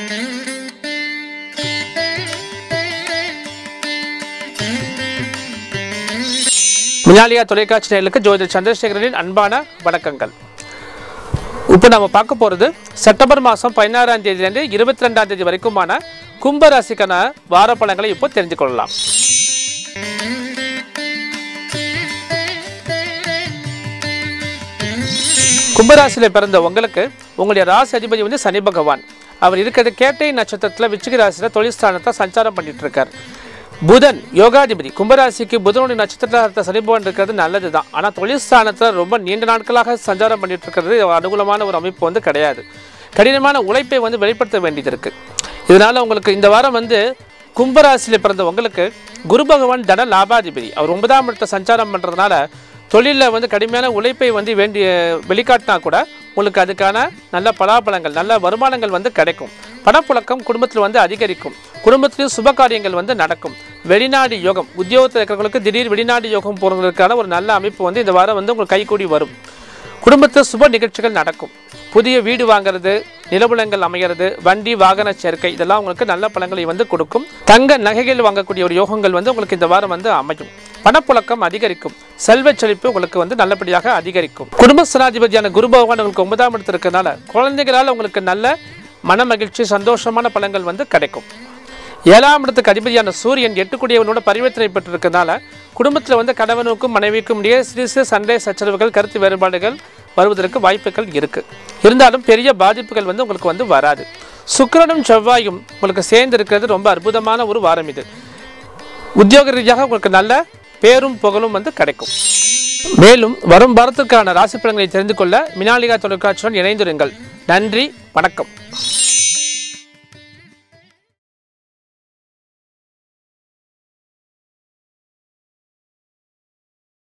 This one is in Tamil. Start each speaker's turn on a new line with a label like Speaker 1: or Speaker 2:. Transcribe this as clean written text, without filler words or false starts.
Speaker 1: மினாலியா தொலைக்காட்சி நேயர்களுக்கு ஜோதிடர் சந்திரசேகரனின் அன்பான வணக்கங்கள். இப்போ நம்ம பார்க்க போகிறது செப்டம்பர் மாதம் 16ஆம் தேதியிலிருந்து 22ஆம் தேதி வரைக்குமான கும்பராசிக்கான வார பலன்களை இப்போ தெரிஞ்சு கொள்ளலாம். கும்பராசியில் பிறந்த உங்களுக்கு உங்களுடைய ராசி அதிபதி வந்து சனி பகவான். அவர் இருக்கிறது கேட்டை நட்சத்திரத்தில் விருச்சிக ராசியில் தொழில் ஸ்தானத்தை சஞ்சாரம் பண்ணிட்டு இருக்கார். புதன் யோகாதிபதி கும்பராசிக்கு புதனுடைய நட்சத்திரத்தில் சனி பகவான் இருக்கிறது நல்லது தான். ஆனால் தொழில் ஸ்தானத்தில் ரொம்ப நீண்ட நாட்களாக சஞ்சாரம் பண்ணிட்டு இருக்கிறது அனுகூலமான ஒரு அமைப்பு வந்து கிடையாது. கடினமான உழைப்பை வந்து வெளிப்படுத்த வேண்டியது இருக்கு. இதனால உங்களுக்கு இந்த வாரம் வந்து கும்பராசியில் பிறந்த உங்களுக்கு குரு பகவான் தன லாபாதிபதி. அவர் 9ஆம் இடத்தை சஞ்சாரம் பண்ணுறதுனால தொழிலில் வந்து கடுமையான உழைப்பை வந்து வெளிக்காட்டினா கூட உங்களுக்கு அதுக்கான நல்ல பலாபலங்கள் நல்ல வருமானங்கள் வந்து கிடைக்கும். பணப்புழக்கம் குடும்பத்தில் வந்து அதிகரிக்கும். குடும்பத்திலையும் சுப காரியங்கள் வந்து நடக்கும். வெளிநாடு யோகம் உத்தியோகத்தில் இருக்கிறவங்களுக்கு திடீர் வெளிநாடு யோகம் போகிறதுக்கான ஒரு நல்ல அமைப்பு வந்து இந்த வாரம் வந்து உங்களுக்கு கைகூடி வரும். குடும்பத்தில் சுப நிகழ்ச்சிகள் நடக்கும். புதிய வீடு வாங்கிறது, நிலபுலங்கள் அமைகிறது, வண்டி வாகன சேர்க்கை இதெல்லாம் உங்களுக்கு நல்ல பலன்களை வந்து கொடுக்கும். தங்க நகைகள் வாங்கக்கூடிய ஒரு யோகங்கள் வந்து உங்களுக்கு இந்த வாரம் வந்து அமையும். பணப்புழக்கம் அதிகரிக்கும். செல்வ செழிப்பு உங்களுக்கு வந்து நல்லபடியாக அதிகரிக்கும். குடும்ப ஸ்தானாதிபதியான குரு பகவான் உங்களுக்கு 9ஆம் இடத்துல இருக்கிறதுனால குழந்தைகளால் உங்களுக்கு நல்ல மன மகிழ்ச்சி சந்தோஷமான பலன்கள் வந்து கிடைக்கும். 7ஆம் இடத்துக்கு அதிபதியான சூரியன் 8 கூடியவனோட பரிவர்த்தனை பெற்றிருக்கிறதுனால குடும்பத்தில் வந்து கணவனுக்கும் மனைவிக்கும் இடையே சிறு சண்டை சச்சரவுகள் கருத்து வேறுபாடுகள் வருவதற்கு வாய்ப்புகள் இருக்கு. இருந்தாலும் பெரிய பாதிப்புகள் வந்து உங்களுக்கு வந்து வராது. சுக்கிரனும் செவ்வாயும் உங்களுக்கு சேர்ந்து இருக்கிறது ரொம்ப அற்புதமான ஒரு வாரம் இது. உத்தியோக ரீதியாக உங்களுக்கு நல்ல பேரும் புகழும் வந்து கிடைக்கும். மேலும் வரும் வாரத்திற்கான ராசி பலன்களை தெரிந்து கொள்ள மினாலியா தொலைக்காட்சியுடன் இணைந்திருங்கள். நன்றி, வணக்கம்.